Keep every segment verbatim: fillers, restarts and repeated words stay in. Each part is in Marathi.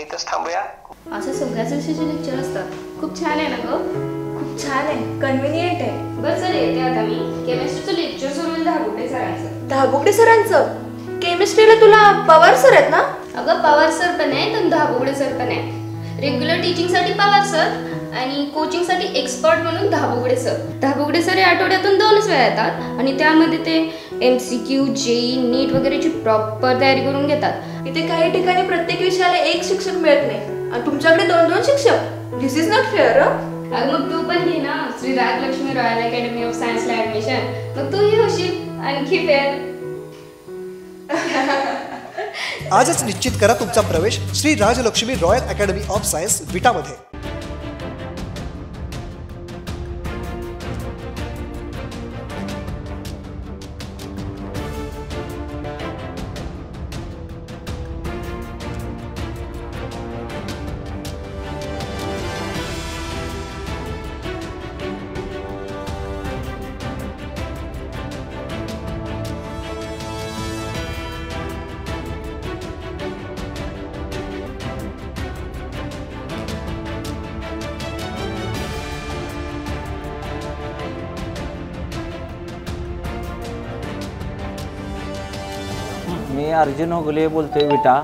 इथंच थांबूया? असं सगळ्याच विषयाचे लेक्चर असतात. खूप छान आहे ना ग? खूप छान आहे, कन्व्हिनियंट आहे. बरं सर, येते आता मी. केमिस्ट्रीचं लेक्चर सुरू आहे धाबुगडे सरांचं. धाबुगडे सरांचं? केमिस्ट्रीला तुला पवार सर आहेत ना? अगं पवार सर पण आहे तर धाबुगडे सर पण आहे. रेग्युलर टीचिंगसाठी पवार सर आणि कोचिंगसाठी एक्सपर्ट म्हणून धाबुगडे सर. धाबुगडे सर हे आठवड्यातून दोनच वेळा येतात आणि त्यामध्ये ते M C Q JEE NEET वगैरेची प्रॉपर तयारी करून घेतात. इथे काही ठिकाणी प्रत्येक विषयाला एक शिक्षक मिळत नाही आणि तुमच्याकडे दोन दोन शिक्षक. This is not fair. अगं मग तू पण घे ना Shri Rajlakshmi royal academy of सायन्सला ऍडमिशन. मग तूही होशील आणखी फेअर. आजच निश्चित करा तुमचा प्रवेश Shri Rajlakshmi royal academy of science विटामध्ये. मी अर्जुन होगले बोलतोय विटा.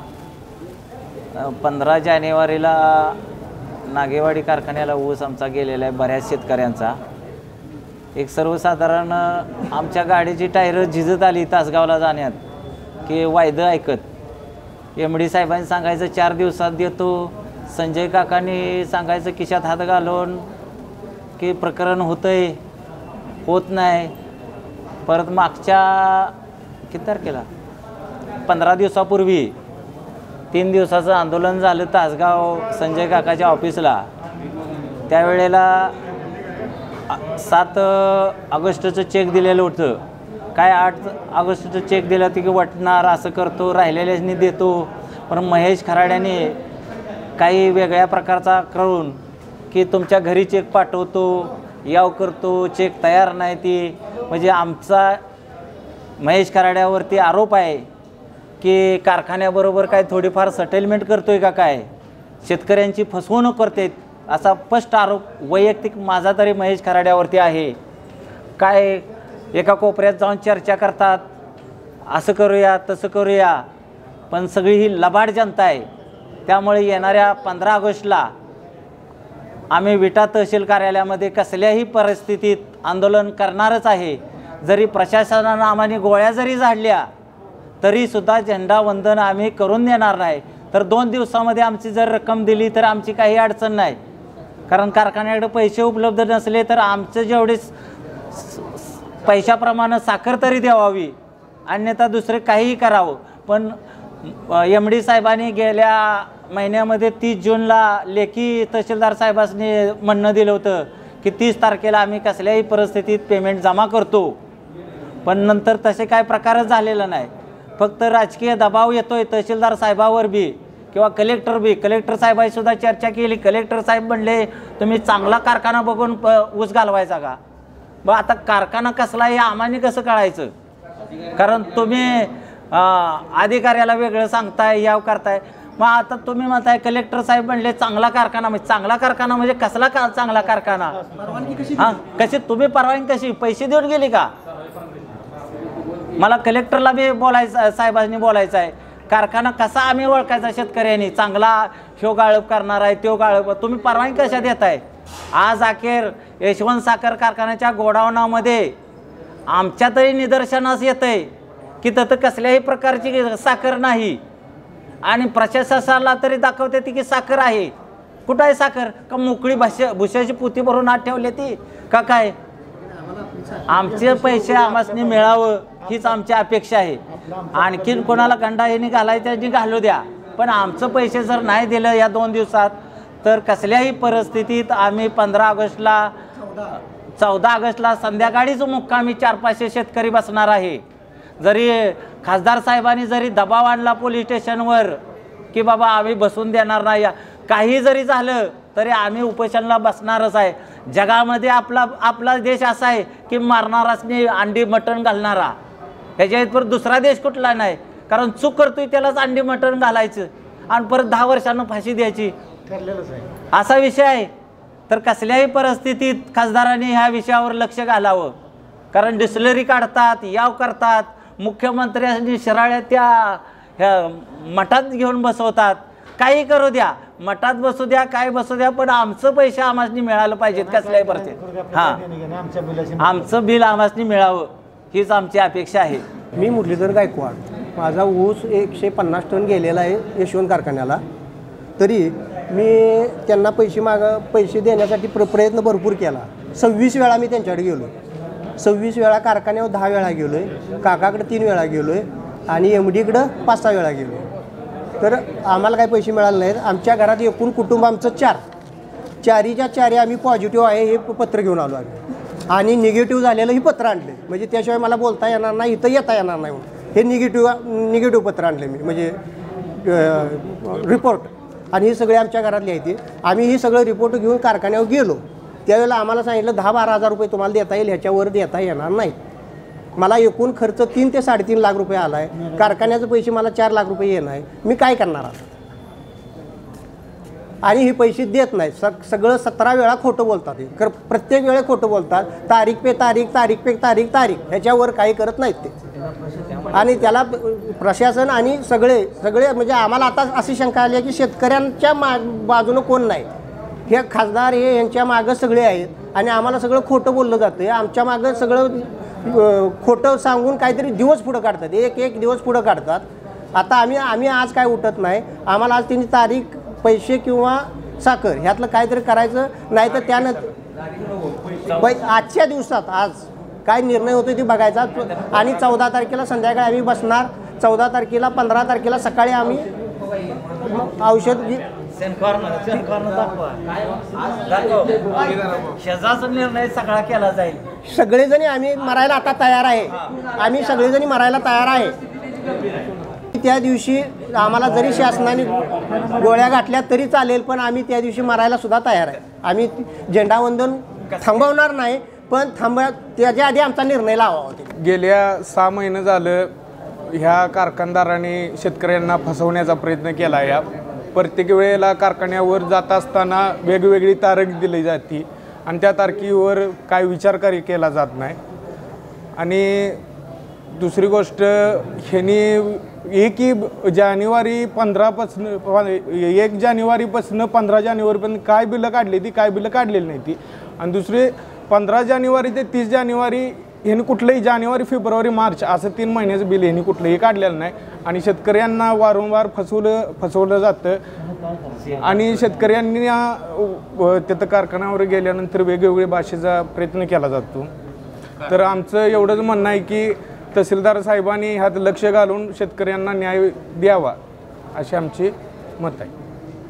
पंधरा जानेवारीला नागेवाडी कारखान्याला ऊस आमचा गेलेला आहे बऱ्याच शेतकऱ्यांचा. एक सर्वसाधारण आमच्या गाडीची टायर झिजत आली तासगावला जाण्यात की वायदं ऐकत एम डी साहेबांनी सांगायचं चार दिवसात देतो. संजय काकांनी सांगायचं खिशात हात घालून की प्रकरण होतंय, होत नाही. परत मागच्या किती तारखेला पंधरा दिवसापूर्वी तीन दिवसाचं आंदोलन झालं तासगाव संजय काकाच्या ऑफिसला. त्यावेळेला सात ऑगस्टचं चेक दिलेलं होतं. काय आठ ऑगस्टचं चेक दिलं होतं की वाटणार असं करतो राहिलेल्यानी देतो. पण महेश खराड्याने काही वेगळ्या प्रकारचा करून की तुमच्या घरी चेक पाठवतो याव करतो, चेक तयार नाही ती. म्हणजे आमचा महेश खराड्यावरती आरोप आहे की कारखान्याबरोबर काय थोडीफार सेटलमेंट करतोय का, काय शेतकऱ्यांची फसवणूक करते असा स्पष्ट आरोप वैयक्तिक माझा तरी महेश खराड्यावरती आहे. काय एका कोपऱ्यात जाऊन चर्चा करतात, असं करूया तसं करूया, पण सगळी ही लबाड जनता आहे. त्यामुळे येणाऱ्या पंधरा ऑगस्टला आम्ही विटा तहसील कार्यालयामध्ये कसल्याही परिस्थितीत आंदोलन करणारच आहे. जरी प्रशासनानं आम्हाला गोळ्या जरी झाडल्या तरीसुद्धा झेंडावंदन आम्ही करून देणार नाही. तर दोन दिवसामध्ये आमची जर रक्कम दिली तर आमची काही अडचण नाही. कारण कारखान्याकडे पैसे उपलब्ध नसले तर आमचं जेवढे पैशाप्रमाणे साखर तरी द्यावावी, अन्यथा दुसरे काहीही करावं. पण एम डी साहेबांनी गेल्या महिन्यामध्ये तीस जूनला लेखी तहसीलदार साहेबांनी म्हणणं दिलं होतं की तीस तारखेला आम्ही कसल्याही परिस्थितीत पेमेंट जमा करतो. पण नंतर तसे काय प्रकारच झालेला नाही. फक्त राजकीय दबाव येतोय तहसीलदार साहेबावर बी किंवा कलेक्टर बी. कलेक्टर साहेबांनी सुद्धा चर्चा केली. कलेक्टर साहेब म्हणले तुम्ही चांगला कारखाना बघून प ऊस घालवायचा का. मग आता कारखाना कसला हे आम्हाला कसं कळायचं. कारण तुम्ही अधिकाऱ्याला वेगळं सांगताय याव करताय. मग आता तुम्ही म्हणताय कलेक्टर साहेब म्हणले चांगला कारखाना. म्हणजे चांगला कारखाना म्हणजे कसला का चांगला कारखाना. हां कशी तुम्ही परवानगी कशी पैसे देऊन गेली का. मला कलेक्टरला बी बोलायचं साहेबांनी बोलायचं आहे. कारखाना कसा आम्ही ओळखायचा शेतकऱ्यांनी. चांगला ह्यो गाळप करणार आहे त्यो गाळप. तुम्ही परवानगी कशा देताय. आज अखेर यशवंत साखर कारखान्याच्या गोडाऊनामध्ये आमच्या तरी निदर्शनास येतं आहे की तिथं कसल्याही प्रकारची साखर नाही. आणि प्रशासनाला तरी दाखवते ती की साखर आहे. कुठं आहे साखर. का मोकळी भाषा भुशाची पोती भरून आत ठेवली ती का काय. आमचे पैसे आम्हासनी मिळावं हीच आमची अपेक्षा आहे. आणखीन कोणाला गंडाईने घालायचं जी घालू द्या. पण आमचं पैसे जर नाही दिलं या दोन दिवसात तर कसल्याही परिस्थितीत आम्ही पंधरा ऑगस्टला चौदा ऑगस्टला संध्याकाळीच मुक्कामी चार पाचशे शेतकरी बसणार आहे. जरी खासदार साहेबांनी जरी दबाव आणला पोलीस स्टेशनवर की बाबा आम्ही बसून देणार नाही, काही जरी झालं तरी आम्ही उपोषणाला बसणारच आहे. जगामध्ये आपला आपला देश असा आहे की मारणारासनी अंडी मटण घालणारा. ह्याच्या इथपर दुसरा देश कुठला नाही. कारण चूक करतोय त्यालाच अंडी मटण घालायचं. आणि परत दहा वर्षांना फाशी द्यायची असा विषय आहे. तर कसल्याही परिस्थितीत खासदारांनी ह्या विषयावर लक्ष घालावं. कारण डिस्लरी काढतात, याव करतात, मुख्यमंत्र्यांनी शिराळ्या त्या ह्या मठात घेऊन बसवतात. काही करू द्या, मठात बसू द्या, काय बसू द्या, पण आमचं पैसे आम्हासनी मिळालं पाहिजेत कसल्याही परिस्थितीत. हां, आमचं बिल आम्हासनी मिळावं हीच आमची अपेक्षा आहे. मी मुरलीधर गायकवाड. माझा ऊस एकशे पन्नास टन गेलेला आहे यशवंत कारखान्याला. तरी मी त्यांना पैसे माग पैसे देण्यासाठी प्र प्रयत्न भरपूर केला. सव्वीस वेळा मी त्यांच्याकडे गेलो. सव्वीस वेळा कारखान्यावर दहा वेळा गेलो आहे, काकाकडे तीन वेळा गेलो आहे आणि एम डीकडं पाच सहा वेळा गेलो आहे. तर आम्हाला काही पैसे मिळाले नाहीत. आमच्या घरात एकूण कुटुंब आमचं चार चारीच्या चारी आम्ही पॉझिटिव्ह आहे हे पत्र घेऊन आलो आम्ही आणि निगेटिव्ह झालेलं ही पत्र आणले. म्हणजे त्याशिवाय मला बोलता येणार नाही, इथं येता येणार नाही म्हणून हे निगेटिव्ह निगेटिव्ह पत्र आणले मी, म्हणजे रिपोर्ट. आणि ही सगळे आमच्या घरातली आहे. आम्ही ही सगळं रिपोर्ट घेऊन कारखान्यावर गेलो. त्यावेळेला आम्हाला सांगितलं दहा बारा हजार रुपये तुम्हाला देता येईल, ह्याच्यावर देता येणार नाही. मला एकूण खर्च तीन ते साडेतीन लाख रुपये आला आहे. कारखान्याचे पैसे मला चार लाख रुपये येणार आहे. मी काय करणार आता? आणि हे पैसे देत नाही. सग सगळं सतरा वेळा खोटं बोलतात. हे कर प्रत्येक वेळे खोटं बोलतात. तारीख पे तारीख, तारीख पे तारीख, तारीख ह्याच्यावर काही करत नाहीत ते. आणि त्याला प्रशासन आणि सगळे सगळे म्हणजे आम्हाला आता अशी शंका आली आहे की शेतकऱ्यांच्या मा बाजूनं कोण नाही. हे खासदार हे यांच्या मागं सगळे आहेत आणि आम्हाला सगळं खोटं बोललं जातं. आमच्या मागं सगळं खोटं सांगून काहीतरी दिवस पुढं काढतात, एक एक दिवस पुढं काढतात. आता आम्ही आम्ही आज काय उठत नाही. आम्हाला आज त्यांनी तारीख, पैसे किंवा साखर ह्यातलं काहीतरी करायचं, नाही तर त्यानं आजच्या दिवसात आज काय निर्णय होतो ते बघायचा. आणि चौदा तारखेला संध्याकाळी आम्ही बसणार. चौदा तारखेला पंधरा तारखेला सकाळी आम्ही औषध निर्णय सगळा केला जाईल. सगळेजणी आम्ही मरायला आता तयार आहे. आम्ही सगळेजणी मरायला तयार आहे. त्या दिवशी आम्हाला जरी शासनाने गोळ्या घातल्या तरी चालेल, पण आम्ही त्या दिवशी मरायला सुद्धा तयार आहे. आम्ही झेंडावंदन थांबवणार नाही, पण थांबा त्याच्या आधी आमचा निर्णय लावावा. गेल्या सहा महिने झालं ह्या कारखानदारांनी शेतकऱ्यांना फसवण्याचा प्रयत्न केला. या प्रत्येक वेळेला कारखान्यावर जात असताना वेगवेगळी तारीख दिली जाते आणि त्या तारखेवर काय विचार केला जात नाही. आणि दुसरी गोष्ट, ह्यांनी एक जानेवारी पंधरापासून एक जानेवारीपासून पंधरा जानेवारीपर्यंत काय बिलं काढली ती काय बिलं काढलेली नाही ती. आणि दुसरे पंधरा जानेवारी ते तीस जानेवारी ह्यांनी कुठलंही जानेवारी फेब्रुवारी मार्च असं तीन महिन्याचं बिल ह्यांनी कुठलंही काढलेलं नाही. आणि शेतकऱ्यांना वारंवार फसवलं फसवलं जातं. आणि शेतकऱ्यांनी तिथं कारखान्यावर गेल्यानंतर वेगवेगळ्या भाषेचा प्रयत्न केला जातो. तर आमचं एवढंच म्हणणं आहे की तहसीलदार साहेबांनी ह्यात लक्ष घालून शेतकऱ्यांना न्याय द्यावा अशी आमची मत आहे.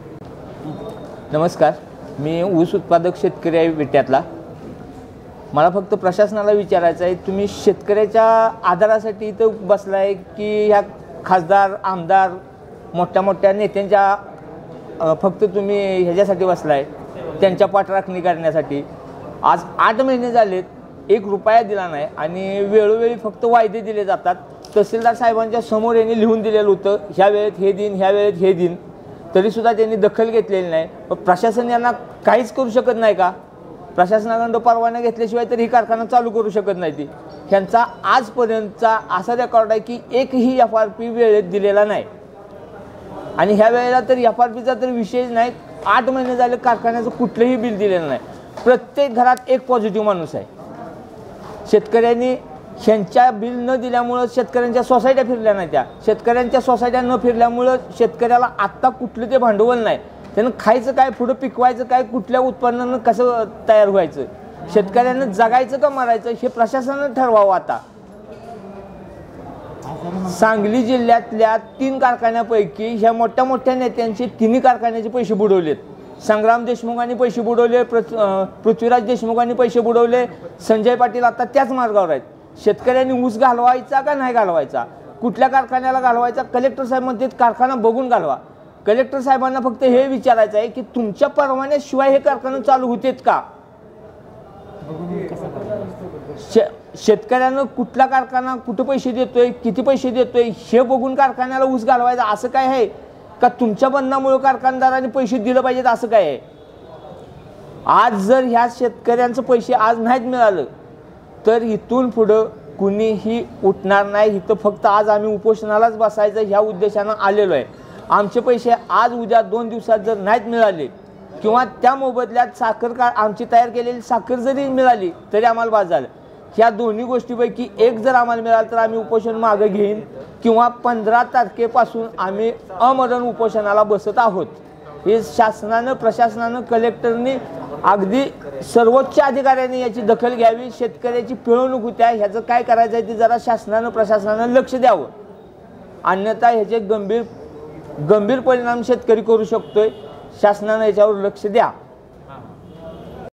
नमस्कार, मी ऊस उत्पादक शेतकरी आहे विट्यातला. मला फक्त प्रशासनाला विचारायचं आहे, तुम्ही शेतकऱ्याच्या आधारासाठी इथं बसला आहे की ह्या खासदार, आमदार, मोठ्या मोठ्या नेत्यांच्या फक्त तुम्ही ह्याच्यासाठी बसला आहे, त्यांच्या पाठराखणी करण्यासाठी? आज आठ महिने झालेत, एक रुपया दिला नाही आणि वेळोवेळी फक्त वायदे दिले जातात. तहसीलदार साहेबांच्या समोर यांनी लिहून दिलेलं होतं, ह्या वेळेत हे दिन, ह्या वेळेत हे दिन, तरीसुद्धा त्यांनी दखल घेतलेली नाही. पण प्रशासन यांना काहीच करू शकत नाही का? प्रशासनाकडं परवाना घेतल्याशिवाय तर ही कारखाना चालू करू शकत नाही ती. ह्यांचा आजपर्यंतचा असा रेकॉर्ड आहे की एकही एफ आर पी वेळेत दिलेला नाही. आणि ह्या वेळेला तर एफ आर पीचा तर विषयच नाही. आठ महिने झाले कारखान्याचं कुठलंही बिल दिलेलं नाही. प्रत्येक घरात एक पॉझिटिव्ह माणूस आहे. शेतकऱ्यांनी ह्यांच्या बिल न दिल्यामुळं शेतकऱ्यांच्या सोसायट्या फिरल्या नाही. त्या शेतकऱ्यांच्या सोसायट्या न फिरल्यामुळं शेतकऱ्याला आत्ता कुठलं ते भांडवल नाही. त्यानं खायचं काय, पुढं पिकवायचं काय, कुठल्या उत्पन्नानं कसं तयार व्हायचं, शेतकऱ्यांना जगायचं का मरायचं हे प्रशासनानं ठरवावं. आता सांगली जिल्ह्यातल्या तीन कारखान्यापैकी ह्या मोठ्या मोठ्या नेत्यांचे तिन्ही कारखान्याचे पैसे बुडवलेत. संग्राम देशमुखांनी पैसे बुडवले, पृथ्वीराज देशमुखांनी पैसे बुडवले, संजय पाटील आता त्याच मार्गावर आहेत. शेतकऱ्यांनी ऊस घालवायचा का नाही घालवायचा, कुठल्या कारखान्याला घालवायचा, कलेक्टर साहेब म्हणतात कारखाना बघून घालवा. कलेक्टर साहेबांना फक्त हे विचारायचं आहे की तुमच्या परवान्याशिवाय हे कारखाने चालू होतेत का? शे शेतकऱ्यांना कुठला कारखाना कुठं पैसे देतोय, किती पैसे देतोय हे बघून कारखान्याला ऊस घालवायचा असं काय आहे? का तुमच्या बंधनामुळे कारखानदारांनी पैसे दिलं पाहिजेत असं काय आहे? आज जर ह्या शेतकऱ्यांचं पैसे आज नाहीत मिळालं तर इथून पुढं कुणीही उठणार नाही. इथं फक्त आज आम्ही उपोषणालाच बसायचं ह्या उद्देशानं आलेलो आहे. आमचे पैसे आज उद्या दोन दिवसात जर नाहीत मिळाले किंवा त्या मोबदल्यात साखर का आमची तयार केलेली साखर जरी मिळाली तरी आम्हाला बाद झालं. ह्या दोन्ही गोष्टीपैकी एक जर आम्हाला मिळालं तर आम्ही उपोषण मागं घेईन किंवा पंधरा तारखेपासून आम्ही अमरण उपोषणाला बसत आहोत. हे शासनानं, प्रशासनानं, कलेक्टरनी, अगदी सर्वोच्च अधिकाऱ्यांनी याची दखल घ्यावी. शेतकऱ्याची पिळवणूक होत्या, ह्याचं काय करायचं आहे ते जरा शासनानं, प्रशासनानं लक्ष द्यावं. अन्यथा ह्याचे गंभीर गंभीर परिणाम शेतकरी करू शकतोय. शासनानं याच्यावर लक्ष द्या.